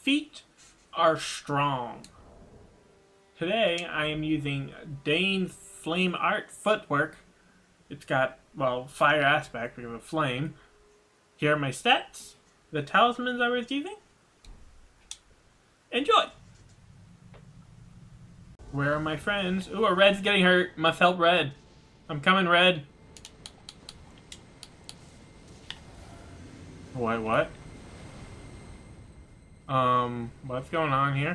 feet are strong. Today I am using Dane Flame Art Footwork. It's got, well, fire aspect because of flame. Here are my stats. The talismans I was using. Enjoy! Where are my friends? Ooh, a red's getting hurt. Must help red. I'm coming, red. What? What's going on here?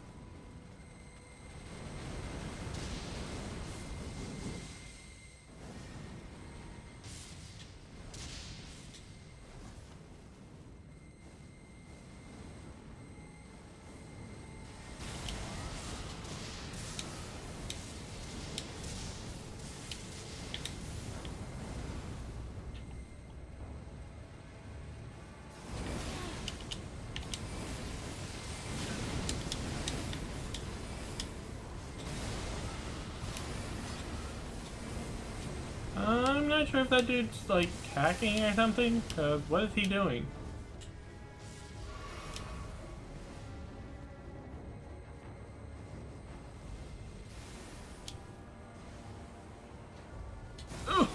I'm not sure if that dude's, like, hacking or something, cause what is he doing? Ugh.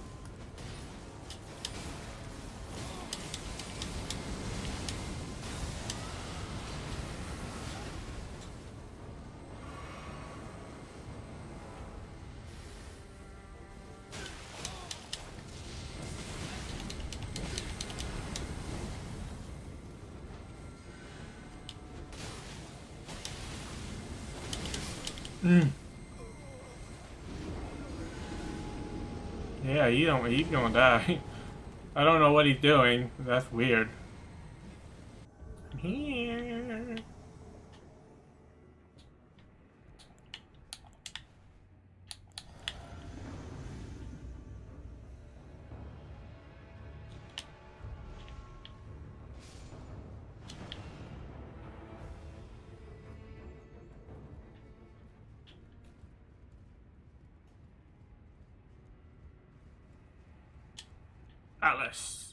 Yeah, he's gonna die. I don't know what he's doing. That's weird. Here. Alice.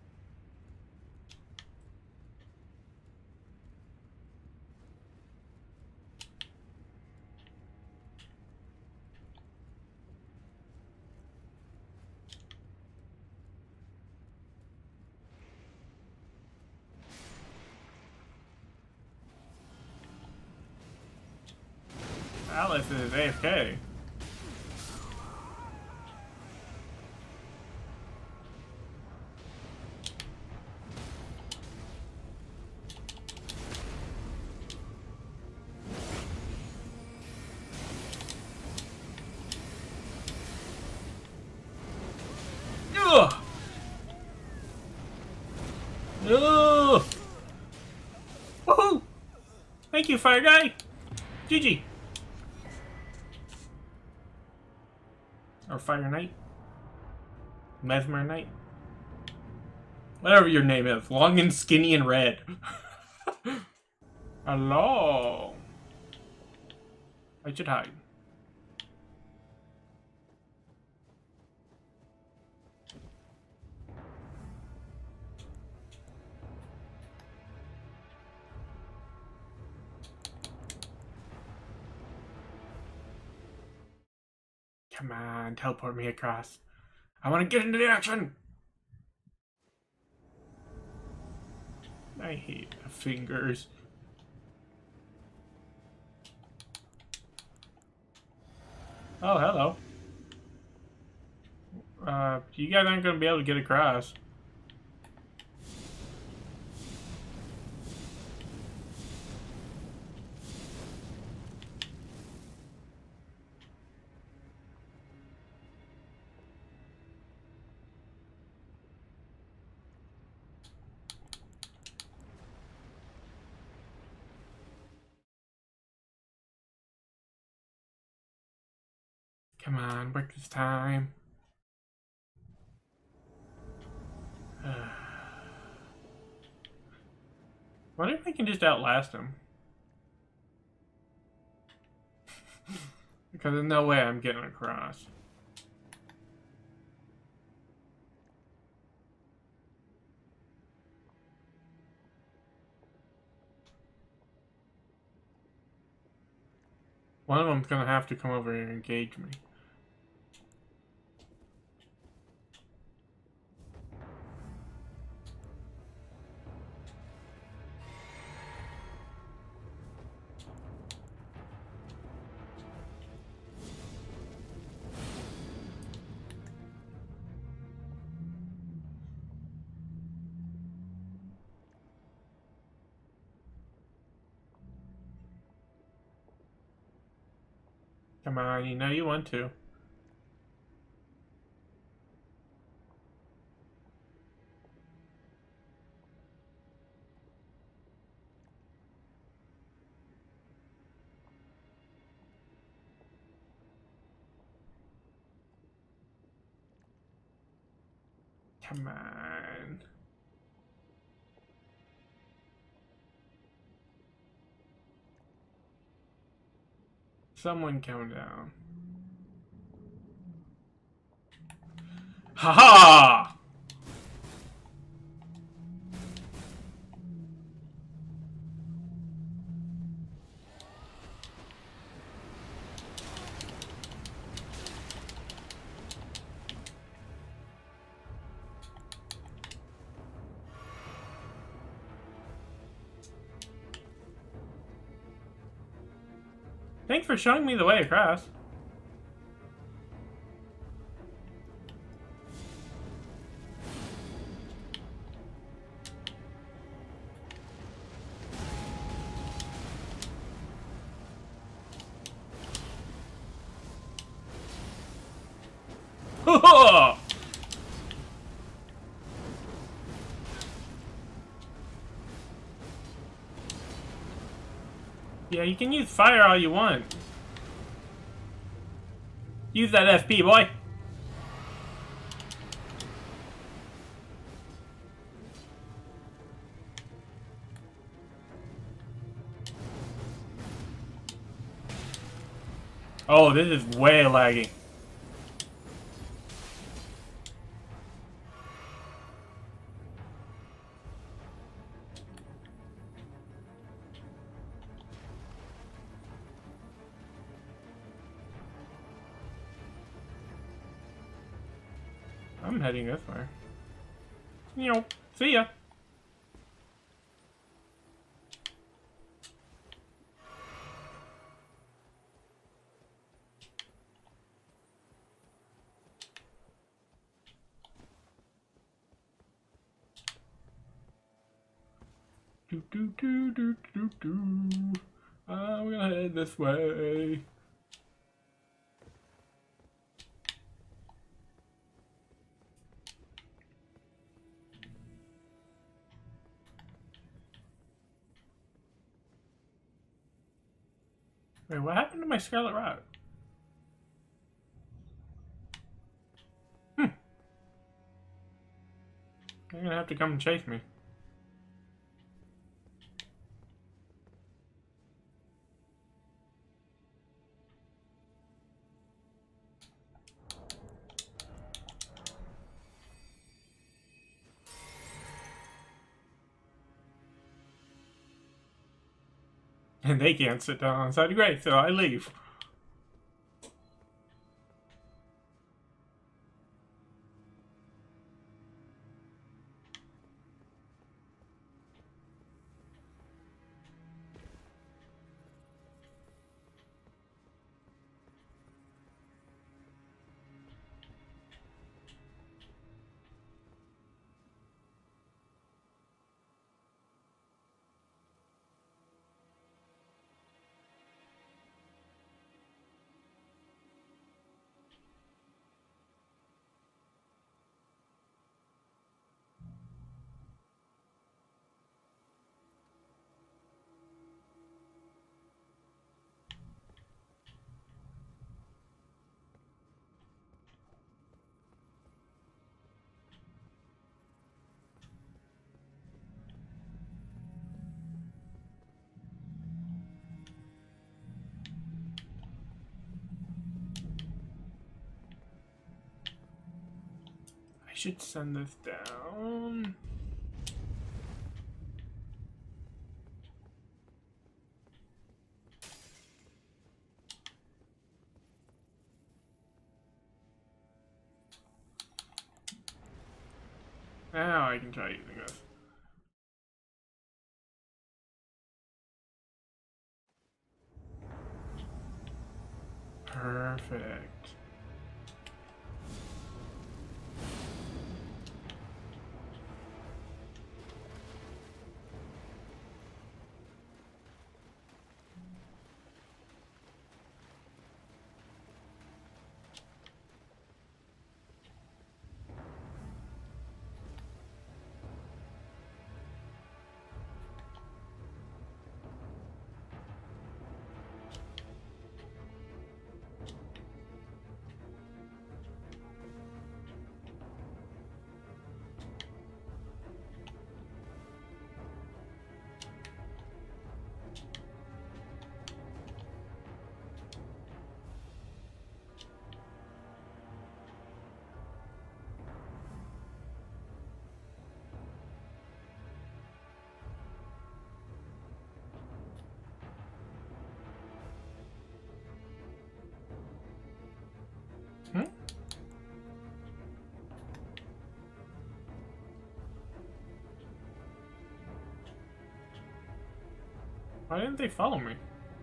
Alice is AFK. Ugh! Ugh! Woohoo! Thank you, Fire Guy! GG! Or Fire Knight? Mesmer Knight? Whatever your name is. Long and skinny and red. Hello! I should hide. Come on, teleport me across. I want to get into the action! I hate the fingers. Oh, hello. You guys aren't gonna be able to get across. Come on, work this time. What if I can just outlast him? Because there's no way I'm getting across. One of them's gonna have to come over here and engage me. Come on, you know you want to. Come on. Someone come down. Ha-ha! Thanks for showing me the way across. Yeah, you can use fire all you want. Use that FP, boy. Oh, this is way laggy. I'm heading this way. You know, see ya. Do do do do do do. I'm gonna head this way. Wait, what happened to my Scarlet Rot? You're gonna have to come and chase me. And they can't sit down on the side of Grace, so I leave. I should send this down. Now I can try using this. Perfect. Hmm? Why didn't they follow me?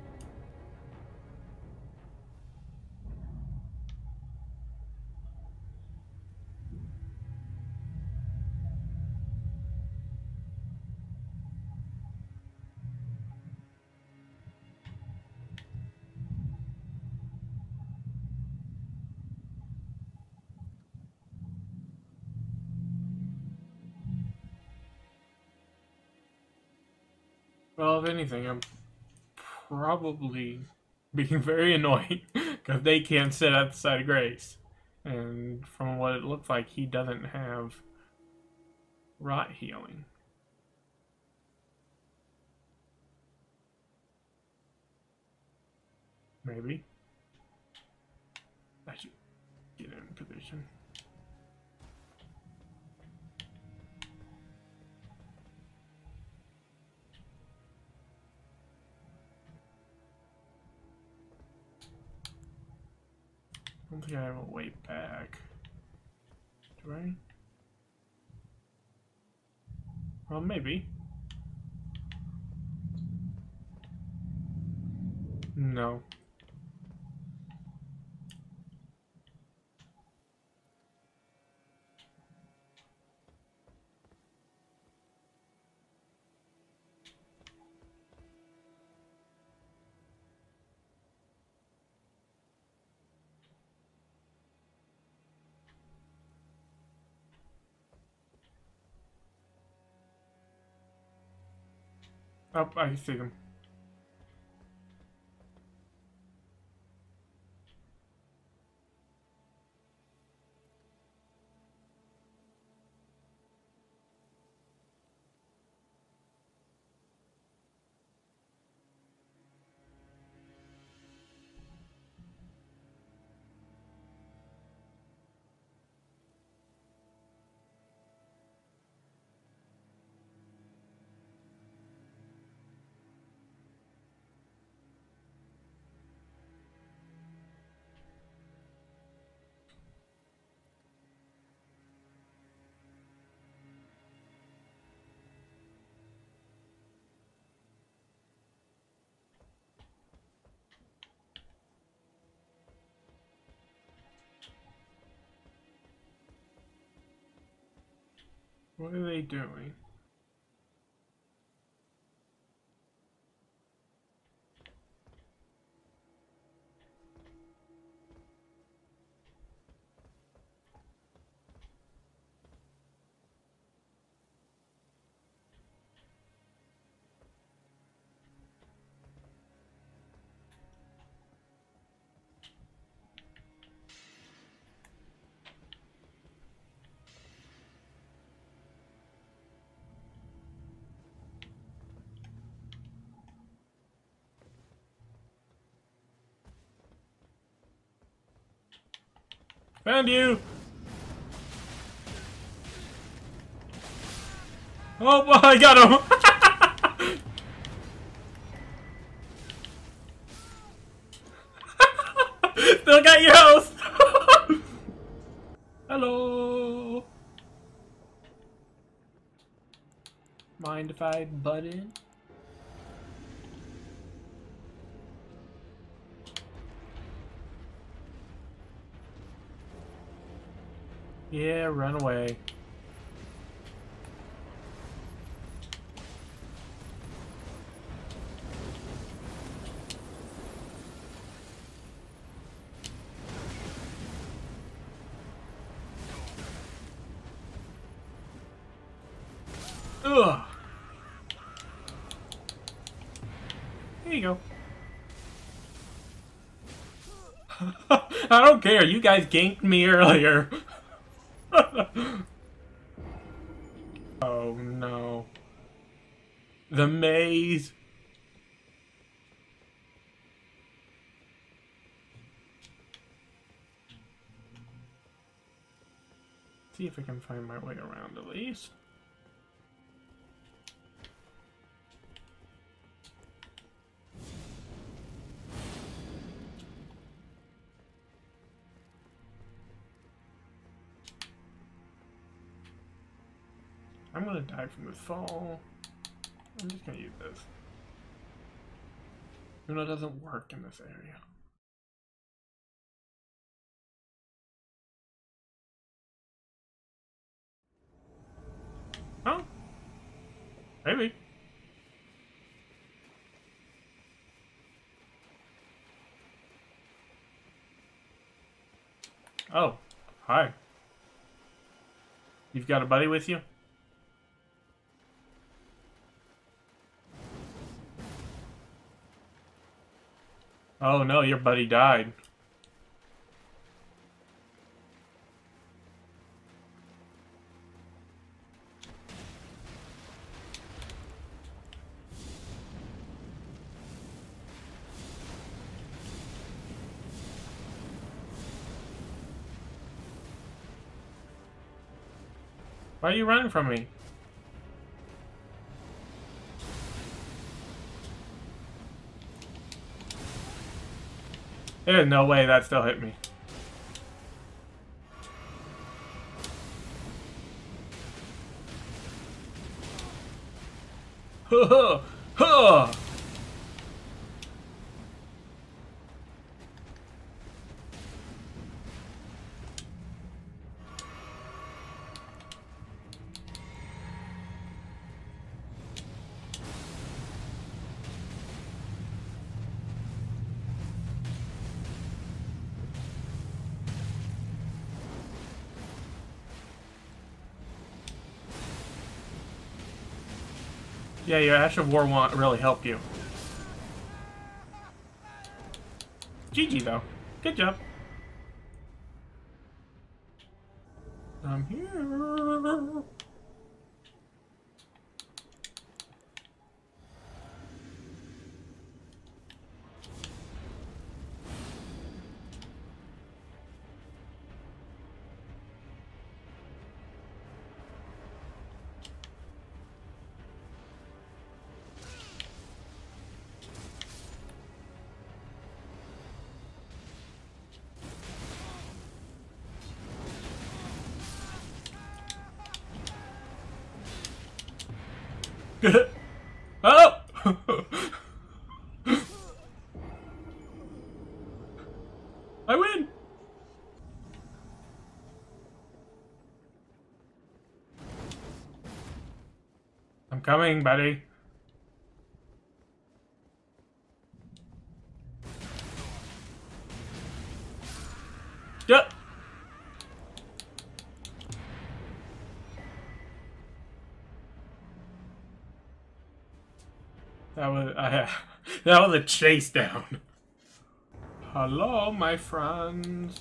Well, if anything, I'm probably being very annoying because they can't sit outside of Grace. And from what it looks like, he doesn't have rot healing. Maybe. I should get in position. I don't think I have a way back. Do I? Well, maybe. No. Oh, I see them. What are they doing? Found you! Oh, well, I got him! Still got your host! Hello! Mind if I butt in? Yeah, run away. Ugh. Here you go. I don't care. You guys ganked me earlier. Oh no. The maze. See if I can find my way around at least. I'm gonna die from this fall. I'm just gonna use this. Even though it doesn't work in this area. Huh? Maybe. Oh, hi. You've got a buddy with you? Oh no, your buddy died. Why are you running from me? There's no way that still hit me. Huh, huh. Yeah, your Ash of War won't really help you. GG though. Good job. I'm here. Oh! I win! I'm coming, buddy. Yep. That was that was a chase down. Hello, my friends.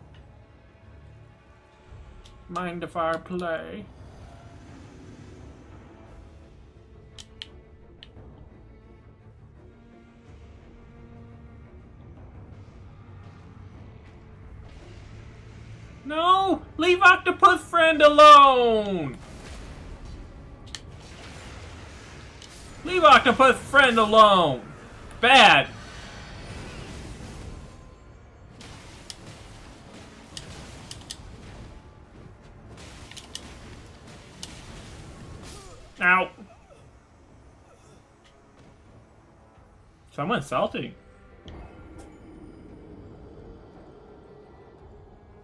Mind if I play? No! Leave Octopus Friend alone! Leave Octopus Friend alone! Bad! Ow. Someone's salty.